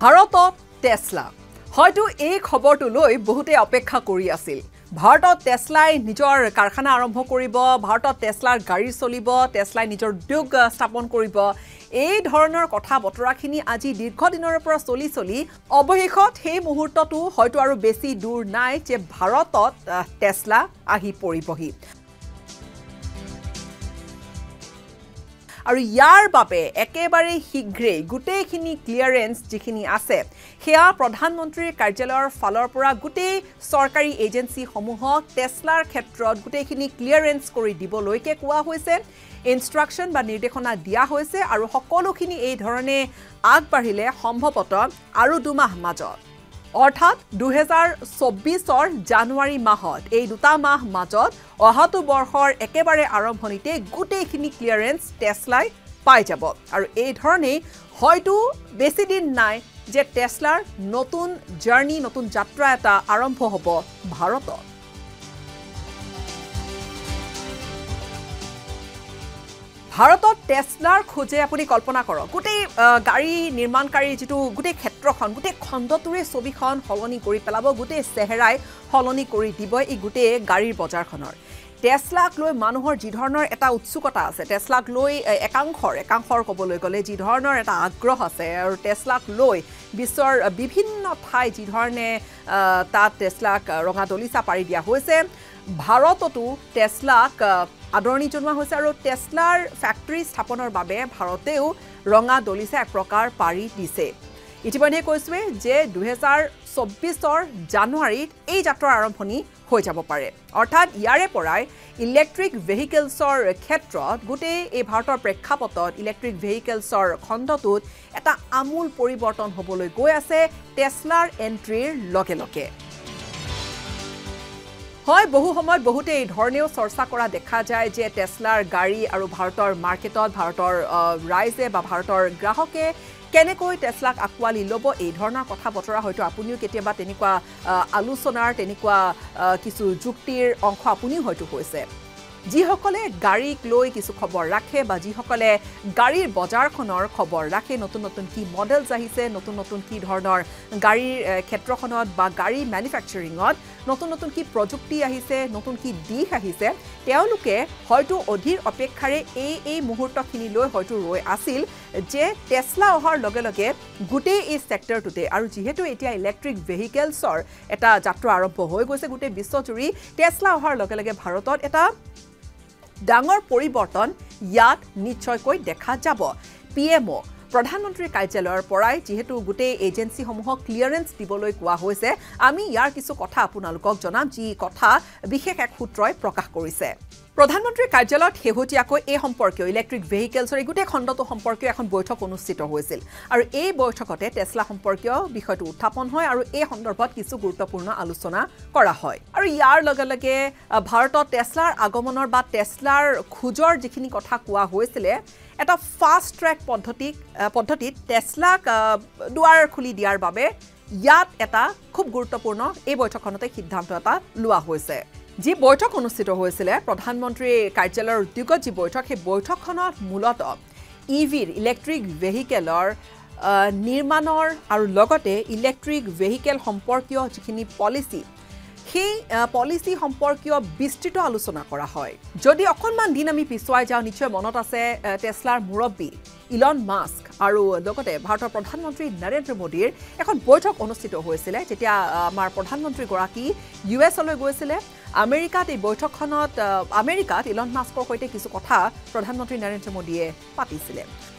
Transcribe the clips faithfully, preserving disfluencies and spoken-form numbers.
ভাৰতত টেসলা হয়তো এই খবৰটো লৈ বহুতে অপেক্ষা কৰি আছিল ভাৰতত টেসলাই নিজৰ কাৰখানা আৰম্ভ কৰিব ভাৰতত টেসলাৰ গাড়ী চলিব টেসলাই নিজৰ উদ্যোগ স্থাপন কৰিব এই ধৰণৰ কথা বতৰাখিনি আজি দীৰ্ঘদিনৰ পৰা চলি চলি অৱশেষত সেই মুহূৰ্তটো হয়তো আৰু বেছি দূৰ নাই যে ভাৰতত টেসলা আহি পৰিবহি আৰু ইয়াৰ বাবে একেবাৰে শীঘ্ৰে গুটেইখিনি ক্লিয়াৰেন্স যিখিনি আছে হেয়া প্ৰধানমন্ত্ৰীৰ কাৰ্যালয়ৰ ফালৰ পৰা গুটেই চৰকাৰী এজেন্সি সমূহক টেসলাৰ ক্ষেত্ৰত গুটেইখিনি ক্লিয়াৰেন্স কৰি দিবলৈকে কোৱা হৈছে ইনষ্ট্ৰাকচন বা নিৰ্দেশনা দিয়া হৈছে আৰু সকলোখিনি এই ধৰণে আগবাঢ়িলে সম্ভৱতঃ আৰু দুমাহ মাজত অৰ্থাৎ দুই হাজাৰ চৌব্বিছৰ জানুৱাৰী মাহত এই দুটা মাহ মাজত অহাটো বৰ্ষৰ একেবাৰে আৰম্ভণিতে গুটেইখিনি ক্লিয়াৰেন্স টেসলাই পাই যাব আৰু এই ধৰণে হয়তো বেছি দিন নাই যে টেসলাৰ নতুন জাৰ্নি নতুন যাত্ৰা এটা আৰম্ভ হ'ব ভাৰতত ভাৰতত টেসলাৰ খোজে আপুনি কল্পনা কৰক গুটেই গাড়ী নিৰ্মাণকাৰী যেটো গুটেই ক্ষেত্ৰখন গুটেই খণ্ডটোৰে ছবিখন হলনি কৰি পেলাব গুটেই চেহেৰাই হলনি কৰি দিব এই গুটেই গাড়ীৰ বজাৰখনৰ টেসলাক লৈ মানুহৰ যি ধৰণৰ এটা উৎসুকতা আছে টেসলাক লৈ একাংশৰ একাংশৰ ক'বলৈ গ'লে যি ধৰণৰ এটা আগ্ৰহ আছে আৰু টেসলাক লৈ বিশ্বৰ বিভিন্ন ঠাই যি ধৰণে তাত টেসলাক ৰঙা দলিচা পাৰি দিয়া হৈছে ভাৰততো টেসলাক আদৰণি জনোৱা হৈছে আৰু টেসলাৰ ফ্যাক্টৰী স্থাপনৰ বাবে ভাৰতেও ৰঙা দলিচা এক প্ৰকাৰ পাৰি দিছে ইতিমধ্যে কৈছোৱে যে দুই হাজাৰ চৌব্বিছৰ জানুৱাৰীত এই যাত্ৰাৰ আৰম্ভণি হৈ যাব পাৰে অৰ্থাৎ ইয়াৰে পৰাই ইলেক্ট্ৰিক ভেহিকলছৰ ক্ষেত্ৰত গোটেই এই ভাৰতৰ প্ৰেক্ষাপটত ইলেক্ট্ৰিক ভেহিকলছৰ খণ্ডটোত এটা আমূল পৰিৱৰ্তন হ'বলৈ গৈ আছে টেসলাৰ এন্ট্ৰিৰ লগে লগে হয় বহু সময়ত বহুতে এই ধৰণেও চৰ্চা কৰা দেখা যায় যে টেসলাৰ গাড়ী আৰু ভাৰতৰ মাৰ্কেটত ভাৰতৰ ৰাইজে বা ভাৰতৰ গ্ৰাহকে কেনেকৈ টেসলাক আকোৱালি ল'ব এই ধৰণৰ কথা বতৰা হয়তো আপুনিও কেতিয়াবা তেনেকুৱা আলোচনাৰ তেনেকুৱা কিছু যুক্তিৰ অংশ আপুনিও হয়তো হৈছে যিসকলে গাড়ীক লৈ কিছু খবৰ ৰাখে বা যিসকলে গাড়ীৰ বজাৰখনৰ খবৰ ৰাখে নতুন নতুন কি মডেলছ আহিছে নতুন নতুন কি ধৰণৰ গাড়ীৰ ক্ষেত্ৰখনত বা গাড়ী ম্যানুফ্যাকচাৰিঙত নতুন নতুন কি প্ৰযুক্তি আহিছে নতুন কি দিশ আহিছে তেওঁলোকে হয়তো অধীৰ অপেক্ষাৰে এই এই মুহূৰ্তখিনি লৈ হয়তো ৰৈ আছিল যে টেসলা অহাৰ লগে লগে গুটেই এই সেক্টৰটোতে আৰু যেহেতু এতিয়া ইলেক্ট্ৰিক ভেহিকলছৰ এটা যাত্ৰা আৰম্ভ হৈ গৈছে গুটেই বিশ্বজুৰি টেসলা অহাৰ লগে লগে ভাৰতত এটা ডাঙৰ পৰিৱৰ্তন ইয়াত নিশ্চয়কৈ দেখা যাব পিএমও প্ৰধানমন্ত্ৰীৰ কাৰ্যালয়ৰ পৰাই যেহেতু গুটেই এজেন্সি সমূহক ক্লিয়াৰেন্স দিবলৈ কোৱা হৈছে আমি ইয়াৰ কিছু কথা আপোনালোকক জনাম যি কথা বিশেষ এক সূত্ৰই প্ৰকাশ কৰিছে প্ৰধানমন্ত্ৰীৰ কাৰ্যালয়ত হেহতিয়াকৈ এই সম্পৰ্কীয় ইলেক্ট্ৰিক ভেহিকলছৰ গুটেই খণ্ডটো সম্পৰ্কীয় এখন বৈঠক অনুষ্ঠিত হৈছিল আৰু এই বৈঠকতে টেসলা সম্পৰ্কীয় বিষয়টো উত্থাপন হয় আৰু এই সন্দৰ্ভত কিছু গুৰুত্বপূৰ্ণ আলোচনা কৰা হয় আৰু ইয়াৰ লগে লগে ভাৰতত টেসলাৰ আগমনৰ বা টেসলাৰ খোজৰ যিখিনি কথা কোৱা হৈছিল এটা ফাষ্ট ট্ৰেক পদ্ধতিক পদ্ধতিত টেসলাক দুৱাৰ খুলি দিয়াৰ বাবে ইয়াত এটা খুব গুৰুত্বপূৰ্ণ এই বৈঠকখনতে সিদ্ধান্ত এটা লোৱা হৈছে যি বৈঠক অনুষ্ঠিত হৈছিল প্ৰধানমন্ত্ৰী কাৰ্যালয়ৰ উদ্যোগত যি বৈঠক সেই বৈঠকখনত মূলত ইভিৰ ইলেক্ট্ৰিক ভেহিকেলৰ নিৰ্মাণৰ আৰু লগতে ইলেক্ট্ৰিক ভেহিকেল সম্পৰ্কীয় যিখিনি পলিচি সেই পলিচি সম্পৰ্কীয় বিস্তৃত আলোচনা কৰা হয় যদি অকণমান দিন আমি পিছুৱাই যাওঁ নিশ্চয় মনত আছে টেসলাৰ মুৰব্বী ইলন মাস্ক আৰু লগতে ভাৰতৰ প্ৰধানমন্ত্ৰী নৰেন্দ্ৰ মোদীৰ এখন বৈঠক অনুষ্ঠিত হৈছিল যেতিয়া আমাৰ প্ৰধানমন্ত্ৰী গৰাকী ইউ এছ লৈ গৈছিল আমেৰিকাত এই বৈঠকখনত আমেৰিকাত ইলন মাস্কৰ সৈতে কিছু কথা প্ৰধানমন্ত্ৰী নৰেন্দ্ৰ মোদীয়ে পাতিছিল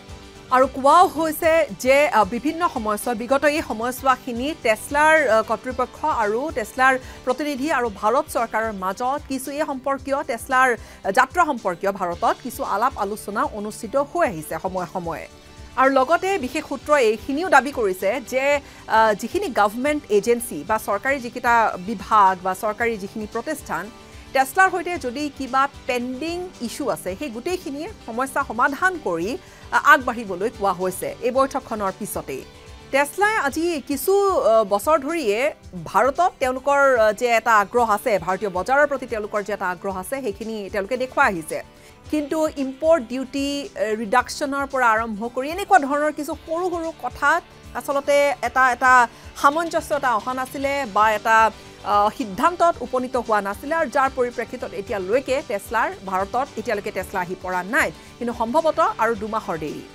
আৰু কোৱাও হৈছে যে বিভিন্ন সময়ছোৱা বিগত এই সময়ছোৱাখিনি টেসলাৰ কৰ্তৃপক্ষ আৰু টেসলাৰ প্ৰতিনিধি আৰু ভাৰত চৰকাৰৰ মাজত কিছু এই সম্পৰ্কীয় টেসলাৰ যাত্ৰা সম্পৰ্কীয় ভাৰতত কিছু আলাপ আলোচনা অনুষ্ঠিত হৈ আহিছে সময় সময়ে আৰু লগতে বিশেষ সূত্ৰ এইখিনিও দাবী কৰিছে যে যিখিনি গভৰ্ণমেণ্ট এজেন্সি বা চৰকাৰী যিকেইটা বিভাগ বা চৰকাৰী যিখিনি প্ৰতিষ্ঠান টেসলাৰ হৈতে যদি কিবা পেন্ডিং ইস্যু আছে সেই গুটেইখিনিয়ে সমস্যা সমাধান কৰি আগবাঢ়িবলৈ কোৱা হৈছে এই বৈঠকখনৰ পিছতে টেসলাই আজি কিছু বছৰ ধৰিয়ে ভাৰতত তেওঁলোকৰ যে এটা আগ্ৰহ আছে ভাৰতীয় বজাৰৰ প্ৰতি তেওঁলোকৰ যে এটা আগ্ৰহ আছে সেইখিনি তেওঁলোকে দেখুৱাই আহিছে কিন্তু ইম্পোৰ্ট ডিউটি ৰিডাকশনৰ পৰা আৰম্ভ কৰি এনেকুৱা ধৰণৰ কিছু সৰু সৰু কথা আসলতে এটা এটা সামঞ্জস্যতা অহা নাছিলে বা এটা সিদ্ধান্তত উপনীত হোৱা নাছিলে আৰু যাৰ পৰিপ্ৰেক্ষিতত এতিয়ালৈকে টেছলাৰ ভাৰতত এতিয়ালৈকে টেছলা আহি পৰা নাই কিন্তু সম্ভৱতঃ আৰু দুমাহৰ দেৰি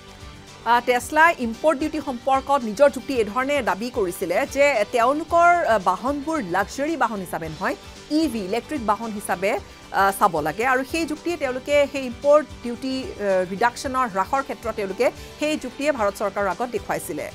টেছলা ইম্পৰ্ট ডিউটি সম্পৰ্কত নিজৰ যুক্তি এই ধৰণে দাবী কৰিছিলে যে তেওঁলোকৰ বাহনবোৰ লাক্সাৰী বাহন হিচাপে নহয় ইভি ইলেক্ট্ৰিক বাহন হিচাপে চাব লাগে আৰু সেই যুক্তিয়ে তেওঁলোকে সেই ইম্পৰ্ট ডিউটি ৰিডাকশ্যনৰ হ্ৰাসৰ ক্ষেত্ৰত তেওঁলোকে সেই যুক্তিয়ে ভাৰত চৰকাৰৰ আগত দেখুৱাইছিলে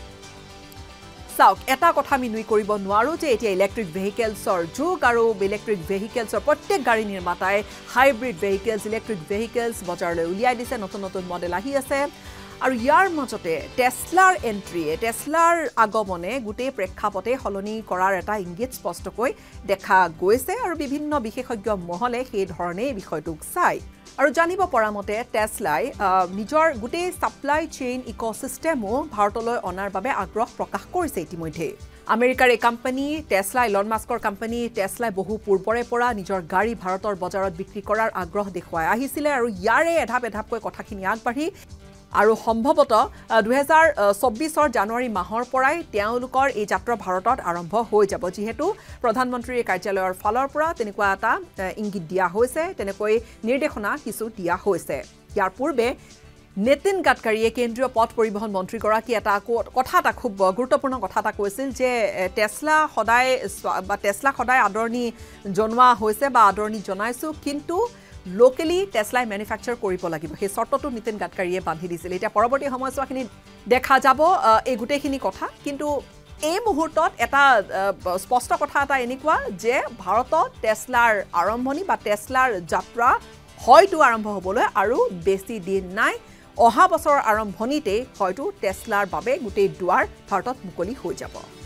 চাওক এটা কথা আমি নুই কৰিব নোৱাৰো যে এতিয়া ইলেক্ট্ৰিক ভেহিকেলছৰ যুগ আৰু ইলেক্ট্ৰিক ভেহিকেলছৰ প্ৰত্যেক গাড়ী নিৰ্মাতাই হাইব্ৰিড ভেহিকেলছ ইলেক্ট্ৰিক ভেহিকেলছ বজাৰলৈ উলিয়াই দিছে নতুন নতুন মডেল আহি আছে আৰু ইয়াৰ মাজতে টেছলাৰ এন্ট্ৰিয়ে টেছলাৰ আগমনে গোটেই প্ৰেক্ষাপটে সলনি কৰাৰ এটা ইংগিত স্পষ্টকৈ দেখা গৈছে আৰু বিভিন্ন বিশেষজ্ঞ মহলে সেই ধৰণে বিষয়টোক চাই আৰু জানিব পৰা মতে টেছলাই নিজৰ গোটেই সাপ্লাই চেইন ইকোসিস্টেমো ভাৰতলৈ অনাৰ বাবে আগ্ৰহ প্ৰকাশ কৰিছে ইতিমধ্যে আমেৰিকাৰ এই কোম্পানী টেছলা ইলন মাস্কৰ কোম্পানী টেছলাই বহু পূৰ্বৰে পৰা নিজৰ গাড়ী ভাৰতৰ বজাৰত বিক্ৰী কৰাৰ আগ্ৰহ দেখুৱাই আহিছিলে আৰু ইয়াৰে এধাপ এধাপকৈ কথাখিনি আগবাঢ়ি আৰু সম্ভৱতঃ দুই হাজাৰ চৌব্বিছৰ জানুৱাৰী মাহৰ পৰাই তেওঁলোকৰ এই যাত্ৰা ভাৰতত আৰম্ভ হৈ যাব যেহেতু প্ৰধানমন্ত্ৰীৰ কাৰ্যালয়ৰ ফালৰ পৰা তেনেকুৱা এটা ইংগিত দিয়া হৈছে তেনেকৈ নিৰ্দেশনা কিছু দিয়া হৈছে ইয়াৰ পূৰ্বে নিতিন গাডকাৰীয়ে কেন্দ্ৰীয় পথ পৰিবহণ মন্ত্ৰীগৰাকী এটা কথা এটা খুব গুৰুত্বপূৰ্ণ কথা এটা কৈছিল যে টেছলা সদায় বা টেছলা সদায় আদৰণি জনোৱা হৈছে বা আদৰণি জনাইছো কিন্তু লোকেলি টেছলাই ম্যানুফ্যাকচাৰ কৰিব লাগিব সেই চৰ্তটো নিতিন গাডকাৰীয়ে বান্ধি দিছিল এতিয়া পৰৱৰ্তী সময়ছোৱাখিনি দেখা যাব এই গোটেইখিনি কথা কিন্তু এই মুহূৰ্তত এটা স্পষ্ট কথা এটা এনেকুৱা যে ভাৰতত টেছলাৰ আৰম্ভণি বা টেছলাৰ যাত্ৰা হয়তো আৰম্ভ হ'বলৈ আৰু বেছি দিন নাই অহা বছৰৰ আৰম্ভণিতে হয়তো টেছলাৰ বাবে গোটেই দুৱাৰ ভাৰতত মুকলি হৈ যাব